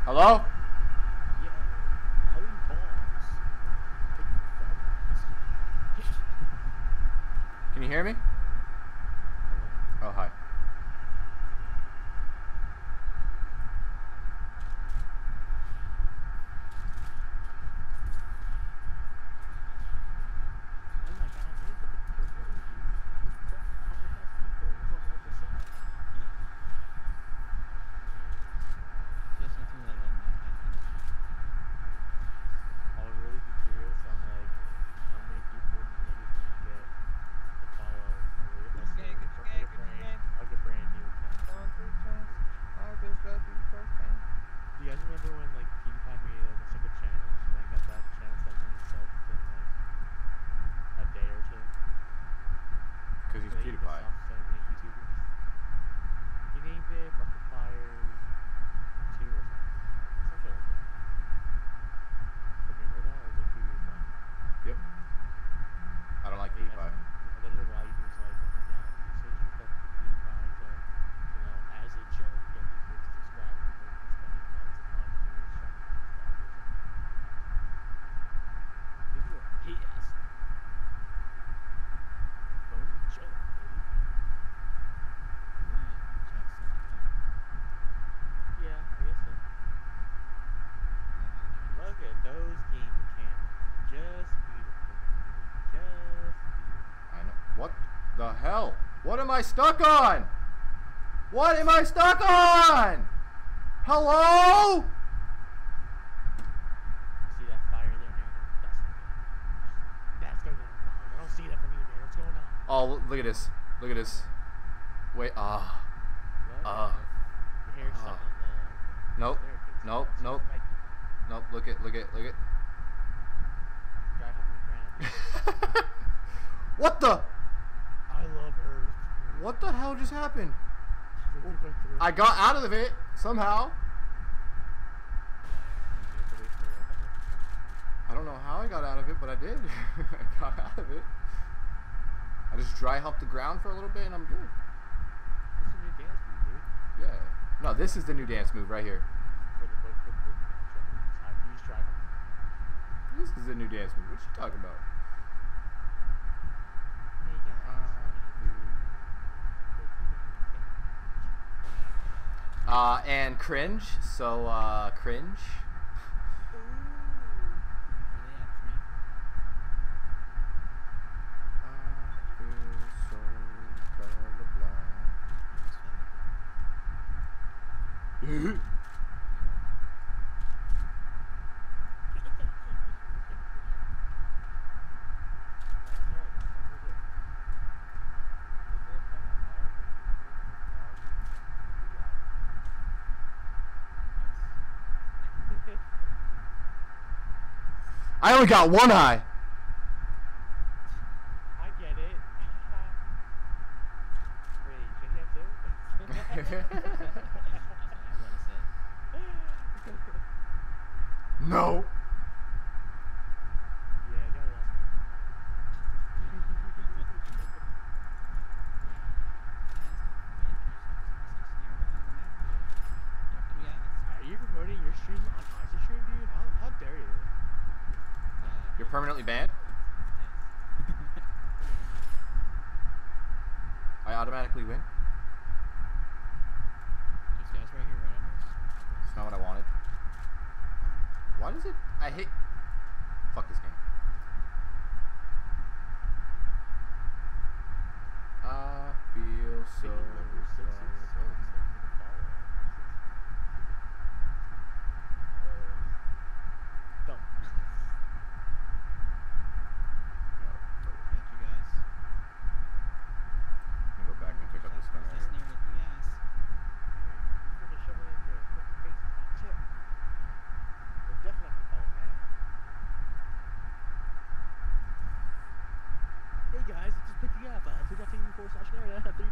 Hello? Yeah, how many balls? Take the balls. Can you hear me? Hello. Oh, hi. Oh my god, man, the potato rose, dude. We crossed 100,000 people. What's up? Just something that might happen. I'll really be curious on like how many people Nigga's gonna get to follow. Let's say like a brand new account. Going through chance. I just go through first game. Do you guys remember when like PewDiePie made a second channel and then got that channel 7 million subs within like a day or two? Because he's They pissed PewDiePie. off so many YouTubers. He named it Markiplier 2 or something. Some shit like that. Remember that? It was a few years back. Yep. I don't like Yeah, PewDiePie. there's a lot of YouTubers like, oh my god, he's so disrespectful to PewDiePie to, you know, as a joke, get people to subscribe and make him spending months upon years trying to get subscribers. People were pissed. But it was a joke, dude. Yeah, I guess so. Look at those game mechanics. Just beautiful. Just beautiful. I know. What the hell? What am I stuck on? What am I stuck on? Hello? See that fire there, Nano? That's gonna get a follow. I don't see that from you, Nano. What's going on? Oh, look at this. Look at this. Wait, What? Your hair's stuck on the Nope. staircase. Nope. That's Nope. right. Nope. Look it. Drive up on the ground. What the? I love Earth. What the hell just happened? We went through it. I got out of it somehow. You have to wait for a couple. I don't know how I got out of it, but I did. I got out of it. I just dry humped the ground for a little bit and I'm good. What's the new dance move, dude? Yeah. No, this is the new dance move right here. For the book, dance, right? You just drive up. This is the new dance move. What you talking about? Hey guys. And cringe. So, cringe. I feel so colorblind. I only got one eye. I get it. Wait, can you have two? No. Yeah, I got lost. Are you promoting your stream on Isaac stream, dude? How dare you? You're permanently banned? I automatically win? There's guys right here, right on us. It's not what I wanted. Why does it... I hate... Fuck this game. I feel so... Single number 666. Thank you for the follow. Don't. Got you guys. Let me go back and pick up this thing. That's nearly 3 eyes. Freaking shove it in there. Put your face in that chip. We're definitely not gonna follow now. Hey guys, it's just picking up. Twitch.tv/Nerd.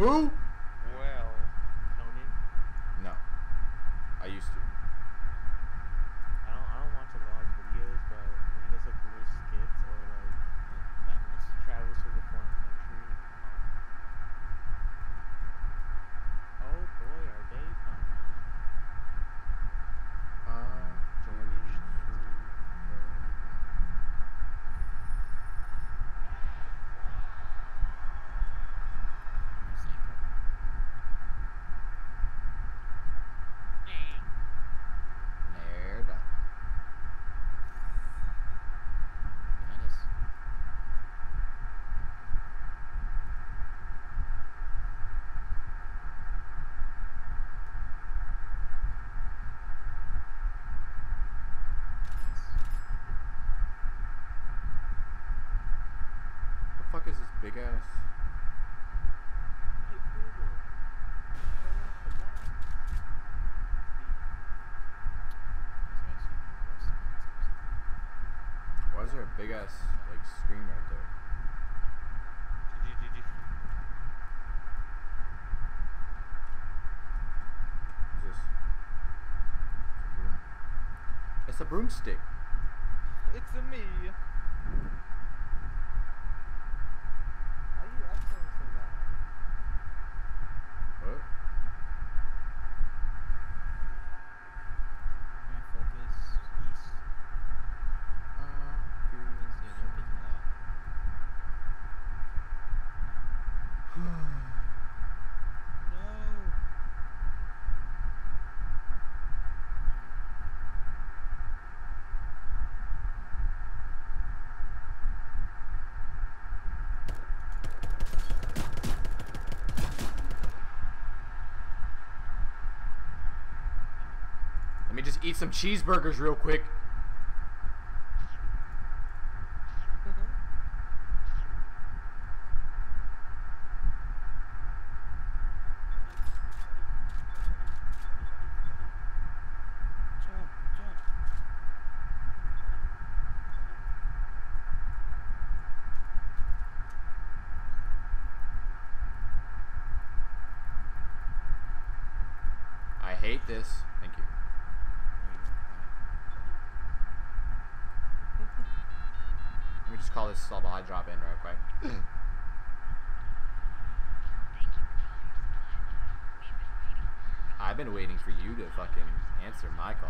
Who? Well, Conan. No. I used to. I don't watch a lot of his videos, but when he does like little skits or like Madness. travels to the foreign country. Oh boy, are they funny? Jordan Merda. Behind us. The fuck is this big ass? Hey Google, turn off the lights. Why is there a big ass like screen right there? What's this? It's a broomstick. it's a me. Why are you echoing so loud? What? Alright, focus. East. Let's see, they're picking a lot. No! Let me just eat some cheeseburgers real quick. Jump, jump. I hate this. Thank you. Let me just call this supply drop in real quick. I've been waiting for you to fucking answer my call.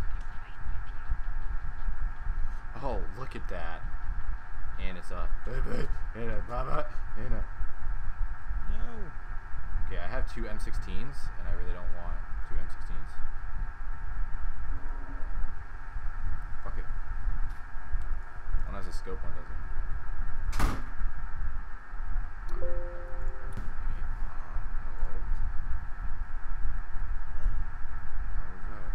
Oh, look at that. And it's a and a baba and a. No! Okay, I have two M16s and I really don't want two M16s. Fuck it. One has a scope, one doesn't. Hello? How was that?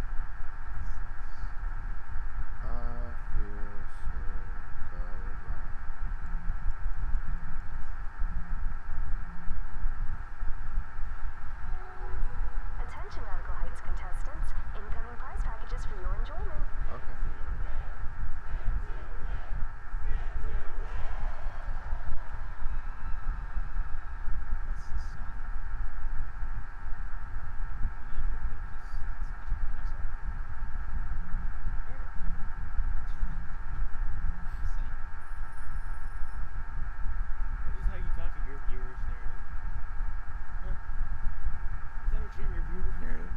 I feel so colorblind. Attention Radical Heights contestants, incoming prize packages for your enjoyment. Okay. What's this song? You need to put this. Nice song. Same. This is how you talk to your viewers, Narrative. Huh? Is that what your viewers, Narrative?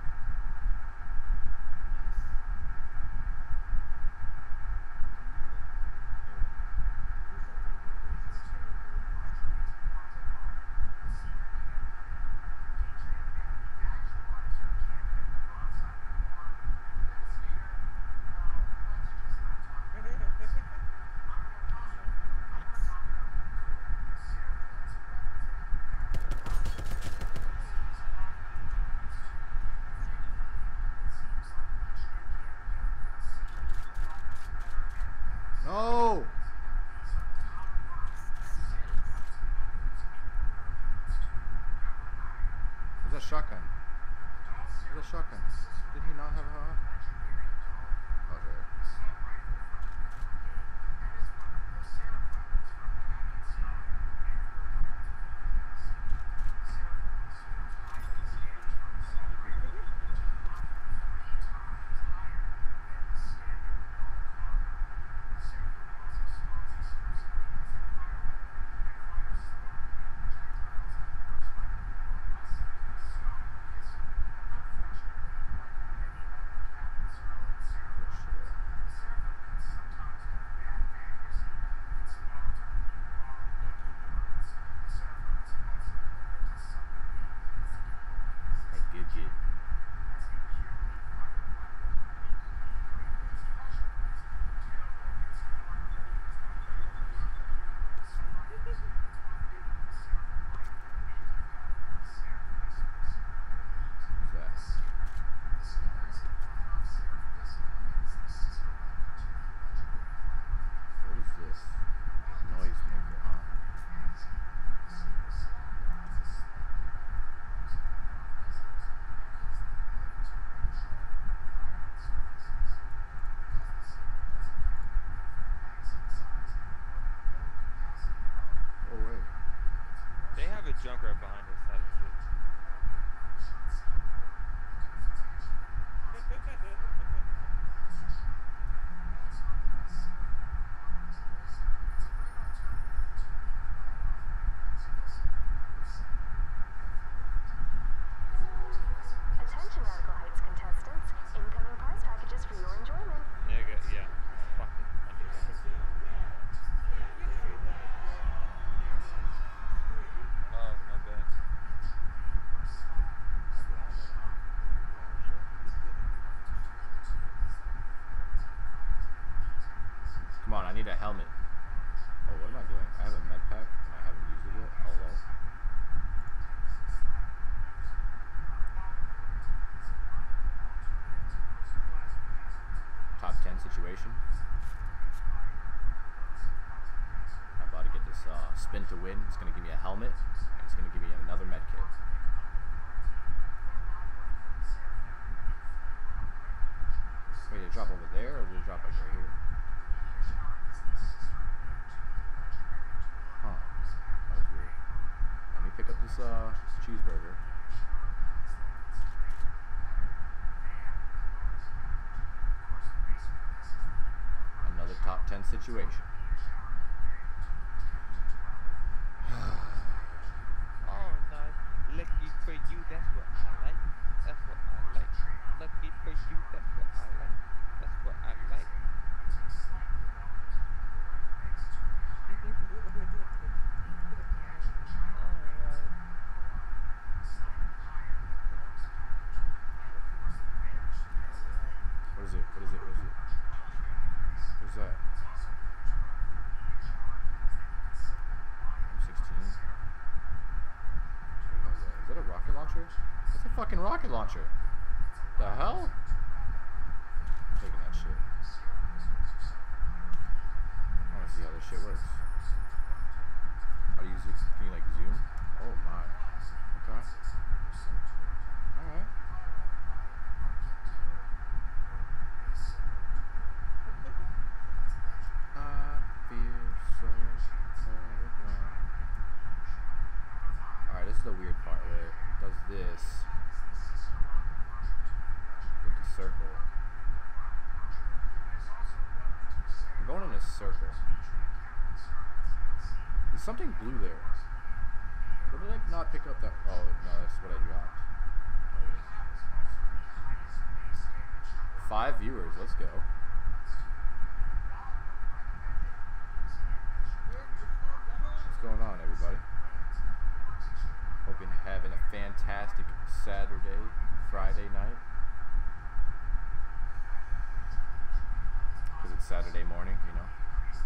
No! Where's that shotgun? Where's that shotgun? Did he not have a... Oh, there. right behind us. That is it. Attention Radical Heights contestants. Incoming prize packages for your enjoyment. Nigga, yeah. Fucking under there. Oh, my bad. Come on, I need a helmet. Oh, what am I doing? I have a med pack and I haven't used it yet. Hello? Top 10 situation. I'm about to get this spin to win. It's going to give me a helmet and it's going to give me another med kit. Wait, did it drop over there or did it drop like right here? Huh. That was weird. Let me pick up this cheeseburger. Another top 10 situation. Oh, nice. Lucky for you, that's what I like. That's what I like. Lucky for you, that's what I like. That's what I like. Alright. What is it? What is it? What is it? What's that? M16. Is that a rocket launcher? That's a fucking rocket launcher. The hell? I'm taking that shit. I want to see how this shit works. How do you zoom? Can you like zoom? Oh my. Okay. Alright. I feel so alone. Alright, this is the weird part where it does this with the circle. I'm going in a circle. There's something blue there. What did I not pick up that? Oh, no, that's what I dropped. 5 viewers, let's go. What's going on, everybody? Hope you're having a fantastic Saturday, Friday night. Because it's Saturday morning, you know.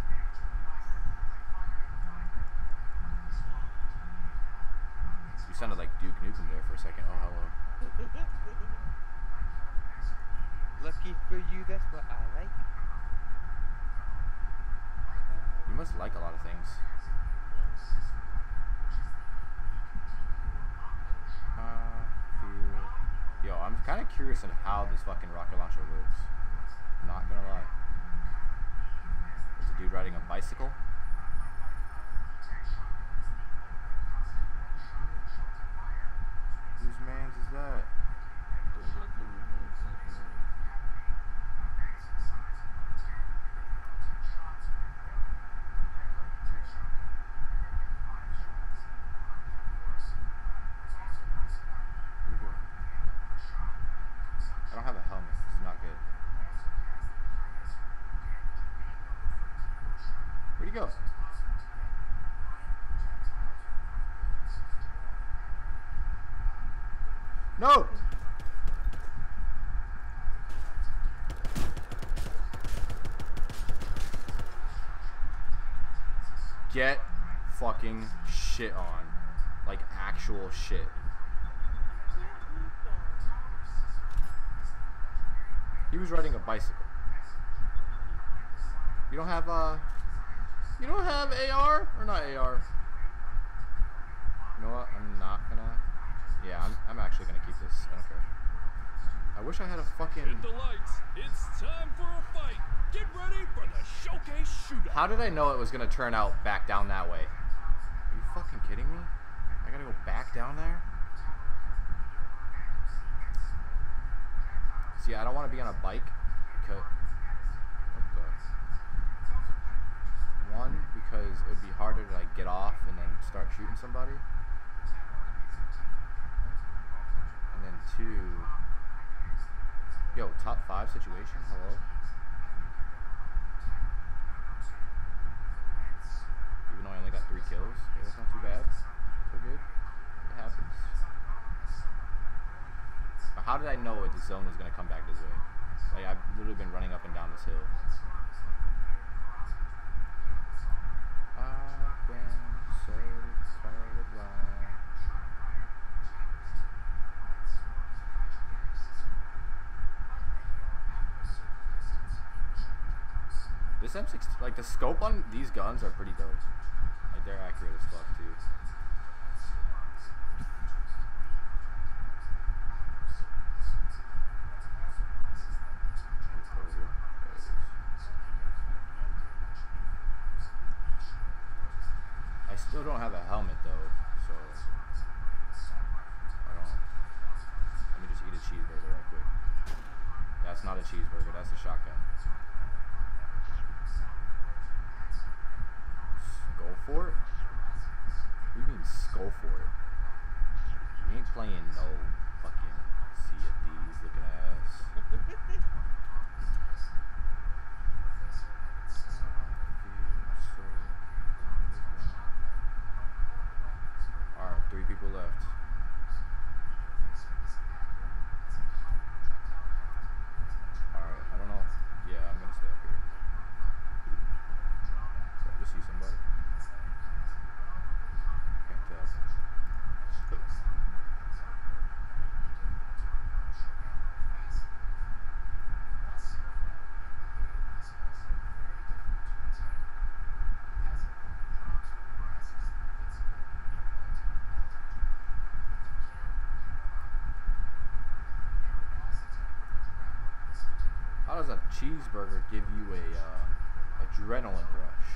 You sounded like Duke Nukem there for a second. Oh, hello. Lucky for you, that's what I like. You must like a lot of things. Yo, I'm kind of curious on how this fucking rocket launcher works. Not gonna lie. There's a dude riding a bicycle. Whose man's is that? I don't have a helmet. This is not good. Where'd he go? No! Get fucking shit on. Like actual shit. He was riding a bicycle. You don't have AR? Or not AR? You know what? I'm not gonna. Yeah, I'm actually gonna keep this. I don't care. I wish I had a fucking. Hit the lights. It's time for a fight. Get ready for the showcase shootout. How did I know it was gonna turn out back down that way? Are you fucking kidding me? I gotta go back down there? See, I don't want to be on a bike because one, because it would be harder to like get off and then start shooting somebody. And then two, yo, top 5 situation, hello? Even though I only got 3 kills, yeah, that's not too bad. So good. It happens. But how did I know the zone was gonna come back this way? Like, I've literally been running up and down this hill. I've been so colorblind. This M16, like the scope on these guns are pretty dope. Like they're accurate as fuck too. I still don't have a helmet though, so I don't. Let me just eat a cheeseburger right quick. That's not a cheeseburger, that's a shotgun. Go for it? What do you mean skull for it? You ain't playing no fucking Sea of Thieves looking ass. Alright, 3 people left. Alright, I don't know. Yeah, I'm gonna stay up here. Did I just see somebody? Can't tell. How does a cheeseburger give you a adrenaline rush?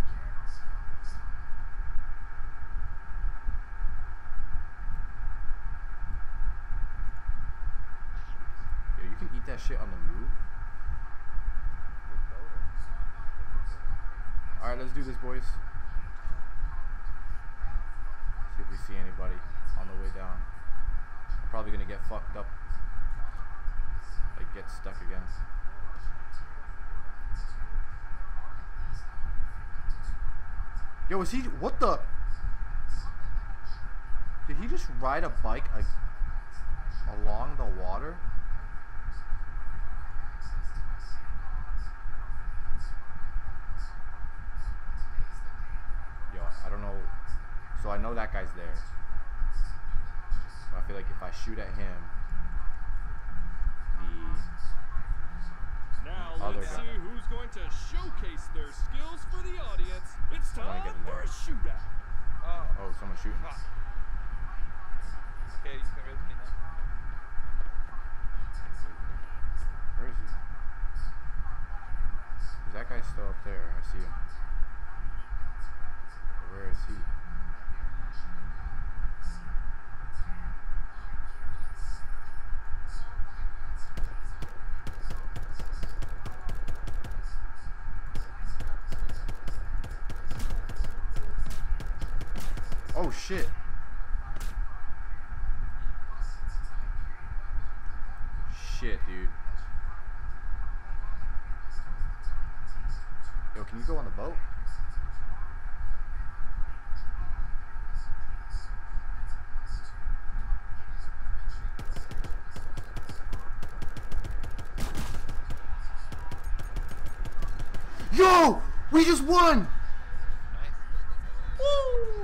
Yo, you can eat that shit on the move. Alright, let's do this, boys. See if we see anybody on the way down. I'm probably gonna get fucked up. Like, get stuck again. Yo, is he, what the? Did he just ride a bike along the water? Yo, I don't know. So I know that guy's there. But I feel like if I shoot at him, Now other let's guy. see who's going to showcase their skills for the audience. It's I wanna time get in for there. a shootout. Oh, someone's shooting. Fuck. Okay, you can raise me now. Where is he? That guy's still up there. I see him. But where is he? Oh shit. Shit, dude. Yo, can you go on the boat? Yo! We just won! Nice. Woo!